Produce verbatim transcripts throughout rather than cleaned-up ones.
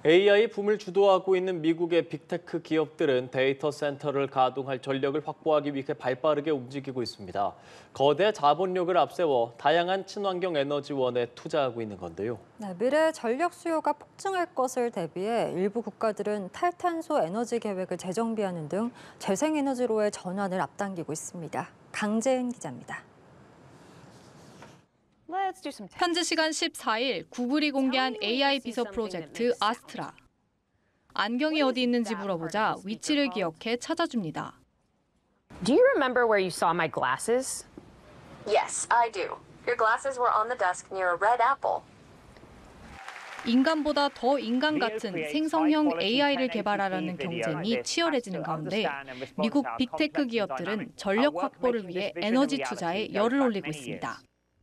에이아이 붐을 주도하고 있는 미국의 빅테크 기업들은 데이터 센터를 가동할 전력을 확보하기 위해 발빠르게 움직이고 있습니다. 거대 자본력을 앞세워 다양한 친환경 에너지원에 투자하고 있는 건데요. 네, 미래 전력 수요가 폭증할 것을 대비해 일부 국가들은 탈탄소 에너지 계획을 재정비하는 등 재생에너지로의 전환을 앞당기고 있습니다. 강재은 기자입니다. 현지 시간 십사 일 구글이 공개한 에이아이 비서 프로젝트 아스트라. 안경이 어디 있는지 물어보자 위치를 기억해 찾아줍니다. Do you remember where you saw my glasses? Yes, I do. Your glasses were on the desk near a red apple. 인간보다 더 인간 같은 생성형 에이아이를 개발하라는 경쟁이 치열해지는 가운데 미국 빅테크 기업들은 전력 확보를 위해 에너지 투자에 열을 올리고 있습니다.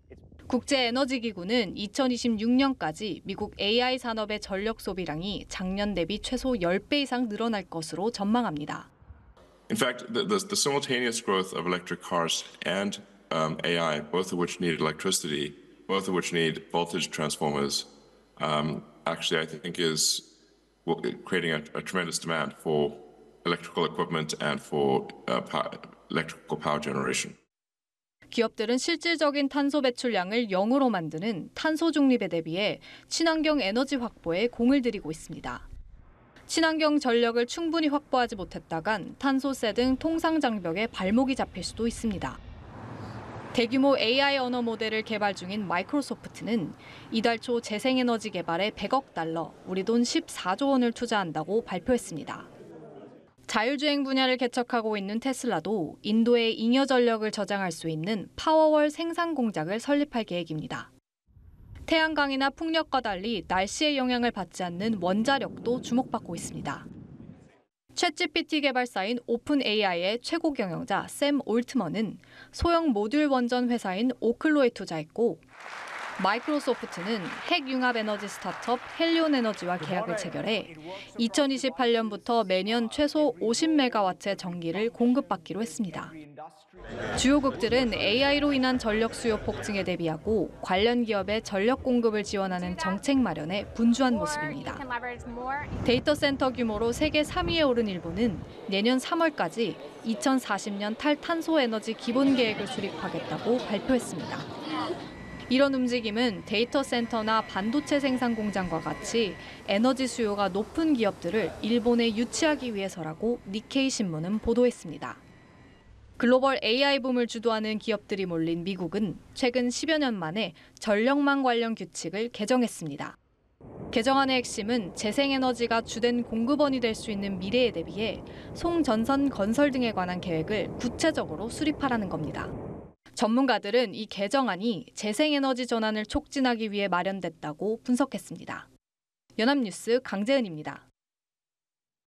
국제에너지기구는 이천이십육 년까지 미국 에이아이 산업의 전력 소비량이 작년 대비 최소 십 배 이상 늘어날 것으로 전망합니다. In fact, the, the, the simultaneous growth of electric cars and um, A I, both of which need electricity, both of which need voltage transformers, um, actually I think is creating a, a tremendous demand for electrical equipment and for uh, power, electrical power generation. 기업들은 실질적인 탄소 배출량을 영으로 만드는 탄소 중립에 대비해 친환경 에너지 확보에 공을 들이고 있습니다. 친환경 전력을 충분히 확보하지 못했다간 탄소세 등 통상 장벽에 발목이 잡힐 수도 있습니다. 대규모 에이아이 언어 모델을 개발 중인 마이크로소프트는 이달 초 재생에너지 개발에 백억 달러, 우리 돈 십사조 원을 투자한다고 발표했습니다. 자율주행 분야를 개척하고 있는 테슬라도 인도의 잉여 전력을 저장할 수 있는 파워월 생산 공장을 설립할 계획입니다. 태양광이나 풍력과 달리 날씨의 영향을 받지 않는 원자력도 주목받고 있습니다. 챗지피티 개발사인 오픈에이아이의 최고 경영자 샘 올트먼은 소형 모듈 원전 회사인 오클로에 투자했고 마이크로소프트는 핵융합 에너지 스타트업 헬리온 에너지와 계약을 체결해 이천이십팔 년부터 매년 최소 오십 메가와트의 전기를 공급받기로 했습니다. 주요국들은 에이아이로 인한 전력 수요 폭증에 대비하고 관련 기업의 전력 공급을 지원하는 정책 마련에 분주한 모습입니다. 데이터 센터 규모로 세계 삼 위에 오른 일본은 내년 삼월까지 이천사십 년 탈탄소 에너지 기본 계획을 수립하겠다고 발표했습니다. 이런 움직임은 데이터 센터나 반도체 생산 공장과 같이 에너지 수요가 높은 기업들을 일본에 유치하기 위해서라고 니케이 신문은 보도했습니다. 글로벌 에이아이 붐을 주도하는 기업들이 몰린 미국은 최근 십여 년 만에 전력망 관련 규칙을 개정했습니다. 개정안의 핵심은 재생에너지가 주된 공급원이 될 수 있는 미래에 대비해 송전선 건설 등에 관한 계획을 구체적으로 수립하라는 겁니다. 전문가들은 이 개정안이 재생에너지 전환을 촉진하기 위해 마련됐다고 분석했습니다. 연합뉴스 강재은입니다.